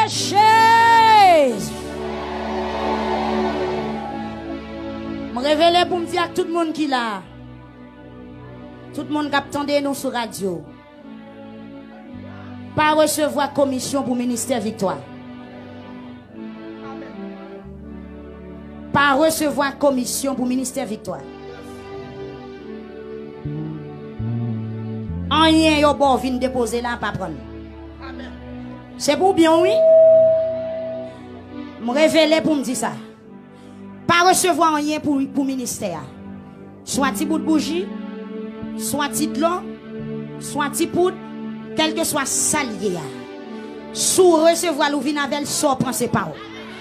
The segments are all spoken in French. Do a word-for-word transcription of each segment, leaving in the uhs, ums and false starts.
Jésus. Je me révèle pour me dire à tout le monde qui est là. Tout le monde qui attend nous sur radio. Pas recevoir commission pour ministère Victoire. Pas recevoir commission pour ministère Victoire. Rien yo bon vinn déposer là pas prendre. C'est pour bien oui. Me révéler pour me dire ça. Pas recevoir rien pour pour ministère. Soit petit bout de bougie, soit petit de l'eau, soit petit poudre, quel que soit salier. Sous recevoir l'ouvin avec sort prend ses paroles.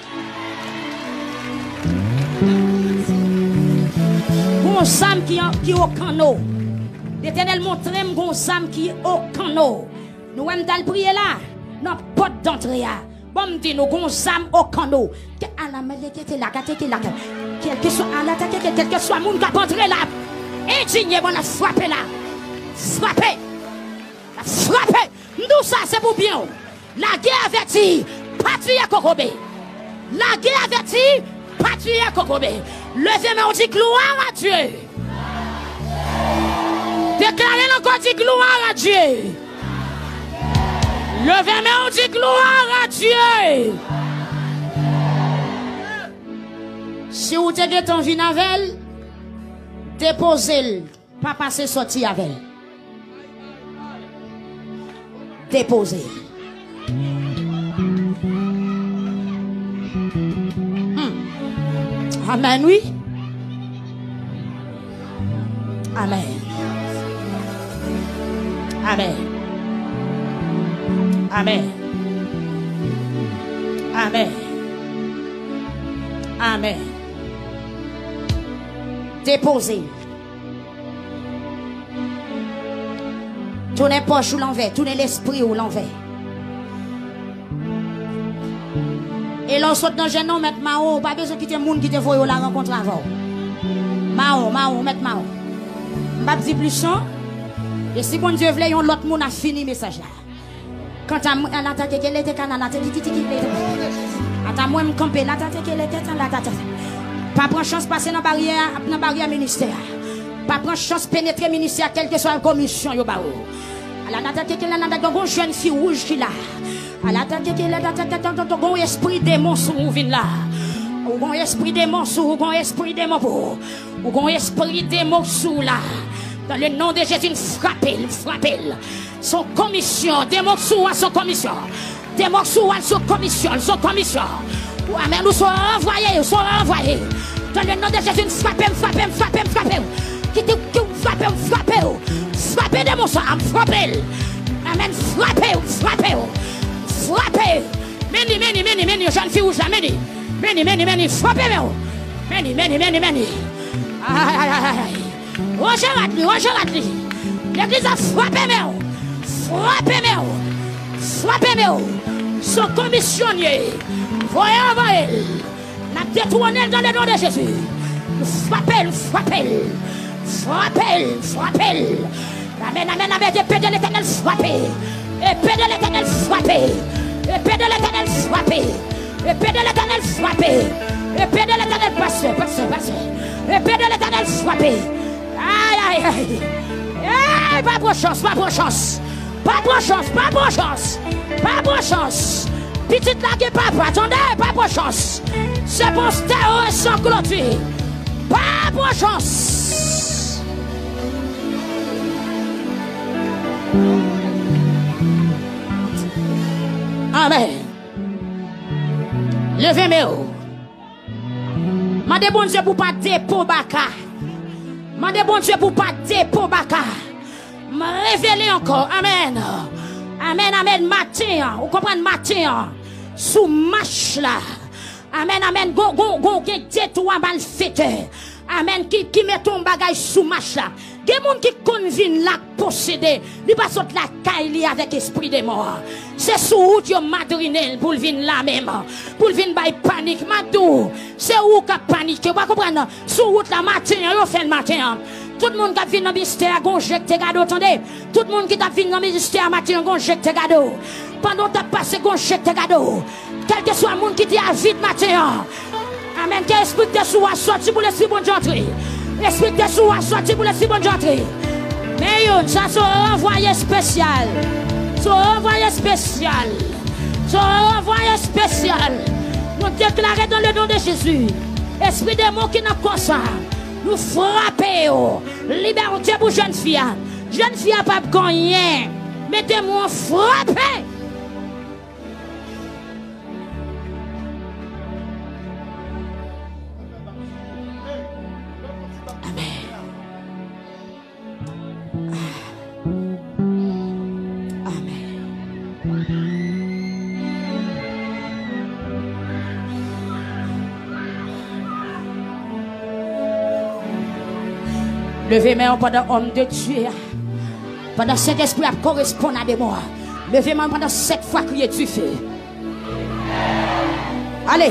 Gon sam qui qui au canot. L'Éternel montre m gon sam qui au canot. Nous aime dal prier là, non porte d'entrée là. Bon dit nous gon sam au canot. Que à la mêlée qui était là, qui était là. Quel que soit à l'attaque, quel que soit monde qui entrer là. Indigné bon la frapper là. Frapper. La frapper. Nous ça c'est pour bien. La guerre avertie, patrie à Kokobé. La guerre avertie, patrie à Kokobé. Levez moi on dit gloire à Dieu. Déclarez encore dit gloire à Dieu. Levez moi on dit gloire à Dieu. Si vous avez ton vie avec, déposez-le. Pas passer sorti avec. Déposez. Hmm. Amen, oui. Amen. Amen. Amen. Amen. Amen. Déposez. Tournez poche ou l'envers, tournez l'esprit ou l'envers. Et l'on saute dans le genou, mettre Mao, pas besoin de quitter le monde qui te voit la rencontre avant. Mao, Mao, mettre Mao. M'a dit plus son. Et si bon Dieu voulait, l'autre monde a fini le message là. Quand à l'attaque qu'elle était canana, à moi me camper l'attaque qu'elle était l'attaque. Pas prendre chance passer dans barrière, dans barrière ministère. Pas prendre chance pénétrer ministère quelle que soit la commission yo ba. À l'attaque qu'elle a dans jeune fille rouge qui là. À l'attaque qu'elle a dans bon esprit démon sous vin là. Ou bon esprit démon sous, bon esprit démon pour. Ou bon esprit démon sous là. Dans le nom de Jésus, frappez, frappez. Son commission, démon sous à son commission. Démon sous à son commission, son commission. Amen, nous sommes envoyés, nous sommes envoyés. Dans le nom de Jésus, frappez, frappez, frappez, frappez. Qui te frappez, frappez. Frappez démon sous, frappez. Amen, frappez, frappez. Frappez. Meni, meni, meni, meni, jeune fille rouge là, meni. Meni, meni, meni, frappez, meni, meni, meni, meni. Aïe, aïe, aïe, aïe. Roger Ratli, Roger Ratli. L'église a frappé, mais frappé, mais frappé, mais son commissionnier. Voyez, voyez. N'a détourné dans le nom de Jésus. Frappez, frappez. Frappez, frappez. Amen, amen, amen. Épée de l'Éternel frappez. Épée de l'Éternel frappez. Épée de l'Éternel frappez. Épée de l'Éternel frappez. Épée de l'Éternel passez, passez, passez. Épée de l'Éternel frappez. Aïe, aïe, aïe. Aïe, pas de chance, pas de chance. Pas de chance, pas de chance. Pas de chance. Petite lague, papa, attendez, pas de chance. C'est bon, stéréo sans clôture. Pas de chance. Amen. Levez-moi. Mandez bon Dieu pour pas dépôt baka. Mandez bon Dieu pour pas dépôt baka. Me révéler encore. Amen. Amen, amen. Matin. Vous comprenez matin. Sous marche là. Amen, amen. Go, go, go. Get toi mal fait. Amen. Qui, qui met ton bagage sous marche là. Il y a des gens qui conviennent là posséder. Ils ne passent pas la caille avec l'esprit des morts. C'est sous route yo madrinel pour venir là même. Pour venir by panique. Madou. C'est où qui panique. Vous comprenez? Sous route la matin. Vous faites le matin. Tout le monde qui a fini dans le mystère, gonjecte cadeau, attendez. Tout le monde qui a fini dans le mystère, matin, gonjecte cadeau. Pendant que tu as passé, gonjecte cadeau. Quel que soit le monde qui t'a vite matin. Amen. Que l'esprit de soi sorti pour l'esprit bon d'entrée. L'esprit de soi sorti pour l'esprit bon d'entrée. Mais yon, ça c'est un envoyé spécial. C'est un envoyé spécial. C'est un envoyé spécial. Nous déclarons dans le nom de Jésus. Esprit de mots qui n'a pas ça. Nous frappons. Liberté pour jeune fille. Jeune fille pas gagner. Mettez-moi frapper. Levez main pendant homme de Dieu. Pendant cet esprit correspond à des mots. Levez main pendant sept fois crier du feu. Allez.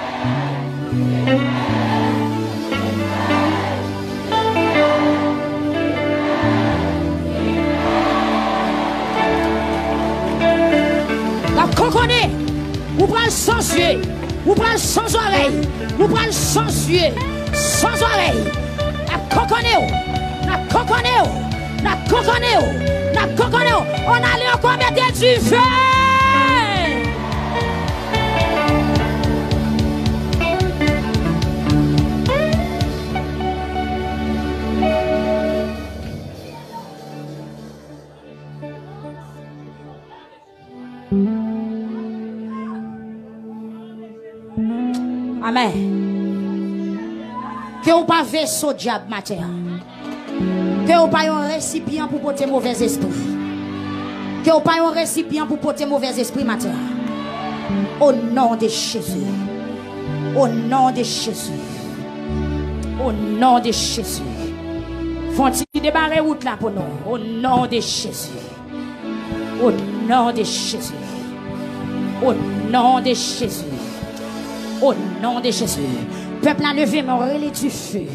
La conconnez. Vous prenez sans yeux. Vous prenez sans oreille. Vous prenez sans yeux. Sans oreille. La conconnez. La conconnez. La conconnez. La conconnez. On allait encore mettre du feu. Amen. Que vous pas vaisseau diable matin. Que vous pas un récipient pour porter mauvais esprit. Que vous pas un récipient pour porter mauvais esprit matin. Au nom de Jésus. Au nom de Jésus. Au nom de Jésus. Font-ils débarrer route là pour nous. Au nom de Jésus. Au nom de Jésus. Au nom de Jésus. Au nom de Jésus. Peuple a levé mon relais du feu.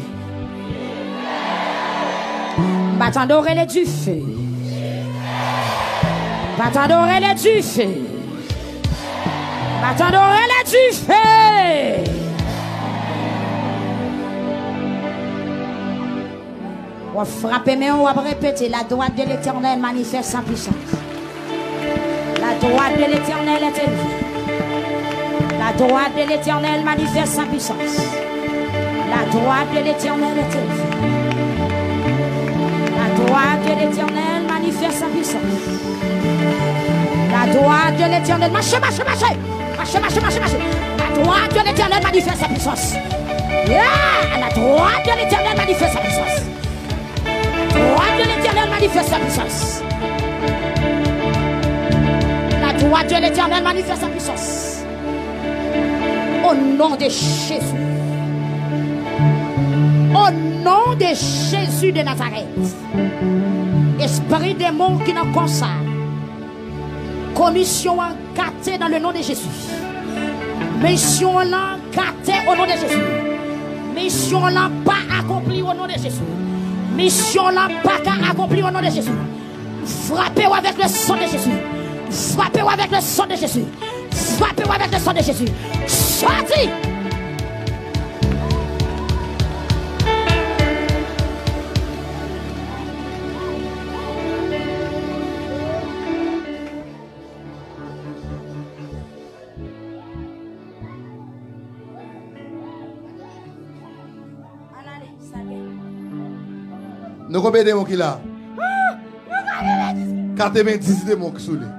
M'attendons relais du feu. M'attendons relais du feu. M'attendons relais du feu. On frappe mais on va répéter. La droite de l'Éternel manifeste sa puissance. La droite de l'Éternel est élevée. La droite de l'Éternel manifeste sa puissance. La droite de l'Éternel est élevée. La droite de l'Éternel manifeste sa puissance. La droite de l'Éternel, marchez, marchez, marchez, marchez, marchez, marchez, marchez. La droite de l'Éternel manifeste sa puissance. Yeah! La droite de l'Éternel manifeste sa puissance. La droite de l'Éternel manifeste sa puissance. La droite de l'Éternel manifeste sa puissance. Au nom de Jésus. Au nom de Jésus de Nazareth. Esprit démon qui nous concerne. Commission encadrée dans le nom de Jésus. Mission encadrée au nom de Jésus. Mission là pas accomplie au nom de Jésus. Mission là pas accomplie au nom de Jésus. Frappez-vous avec le sang de Jésus. Frappez-vous avec le sang de Jésus. Frappez-vous avec le sang de Jésus. Sorti. Nous combien de démons qu'il a? quatre-vingt-dix démons qui sont là.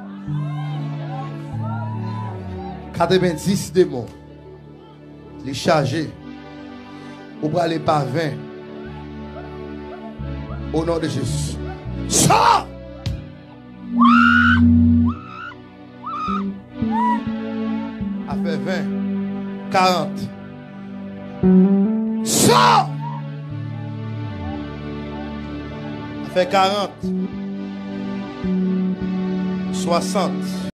quatre-vingt-dix démons. Les chargés. Ou pour aller par vingt. Au nom de Jésus. Sors! A fait vingt. quarante. Sors! A fait quarante. soixante.